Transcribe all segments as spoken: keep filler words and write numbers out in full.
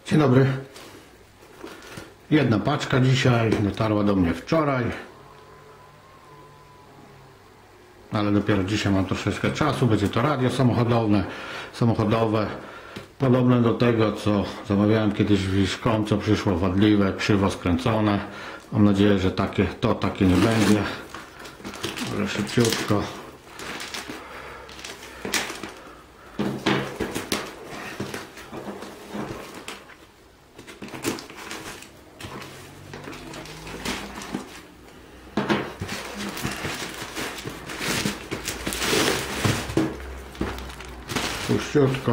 Dzień dobry. Jedna paczka dzisiaj, dotarła do mnie wczoraj, ale dopiero dzisiaj mam troszeczkę czasu. Będzie to radio samochodowe, samochodowe podobne do tego, co zamawiałem kiedyś w Wiszkom, co przyszło wadliwe, krzywo skręcone. Mam nadzieję, że takie, to takie nie będzie. Ale szybciutko. Puściutko.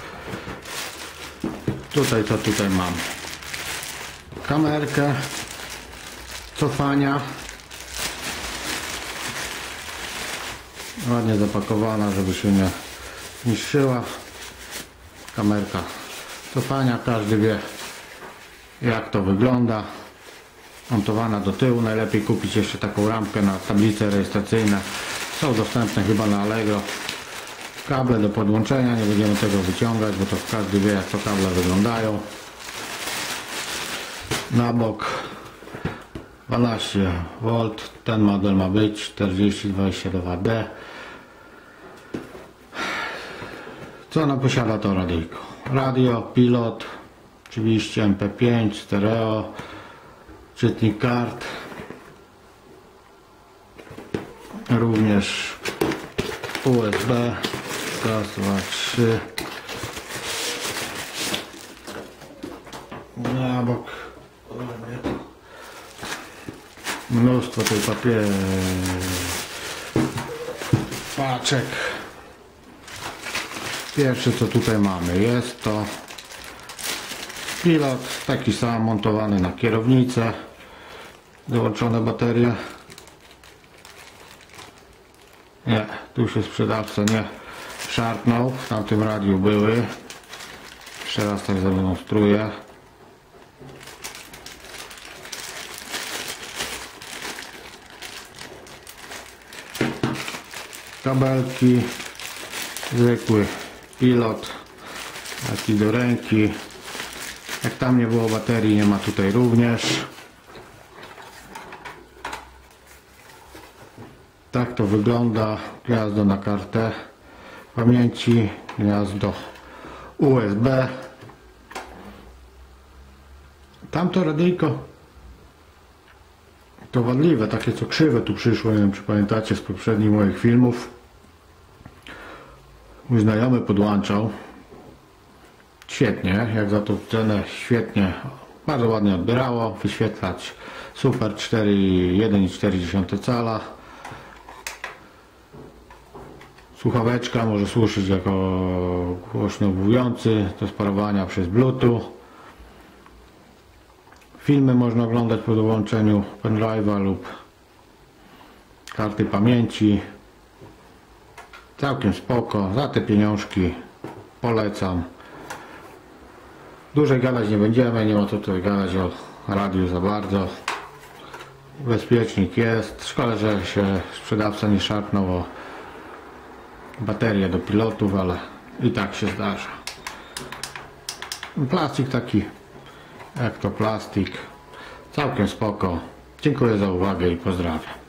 Tutaj co tutaj mam? Kamerkę cofania. Ładnie zapakowana, żeby się nie niszczyła. Kamerka cofania, każdy wie jak to wygląda. Montowana do tyłu. Najlepiej kupić jeszcze taką rampkę na tablice rejestracyjne. Są dostępne chyba na Allegro. Kable do podłączenia, nie będziemy tego wyciągać, bo to każdy wie jak to kable wyglądają. Na bok dwanaście wolt, ten model ma być czterdzieści dwadzieścia dwa D. Co ona posiada, to radyjko? Radio, pilot, oczywiście M P pięć, stereo, czytnik kart, również U S B. Raz, dwa, trzy. Na bok. Mnóstwo tej papieru. Paczek. Pierwsze co tutaj mamy, jest to pilot, taki sam montowany na kierownicę. Dołączone baterie. Nie, tu się sprzedawca nie szarpnął, w tamtym radiu były. Jeszcze raz tak zademonstruję. Kabelki, zwykły pilot, taki do ręki. Jak tam nie było baterii, nie ma tutaj również. Tak to wygląda. Gniazdo na kartę pamięci, gniazdo U S B. Tamto radyjko to wadliwe, takie co krzywe tu przyszło, nie wiem czy pamiętacie z poprzednich moich filmów. Mój znajomy podłączał. Świetnie, jak za tą cenę, świetnie, bardzo ładnie odbierało, wyświetlacz super, jeden i cztery cala. Słuchaweczka może służyć jako głośno mówiący do sparowania przez Bluetooth. Filmy można oglądać po dołączeniu pendrive'a lub karty pamięci. Całkiem spoko, za te pieniążki polecam. Dłużej gadać nie będziemy, nie ma co tutaj gadać o radiu za bardzo. Bezpiecznik jest, szkoda, że się sprzedawca nie szarpnął o baterie do pilotów, ale i tak się zdarza. Plastik taki jak to plastik, całkiem spoko. Dziękuję za uwagę i pozdrawiam.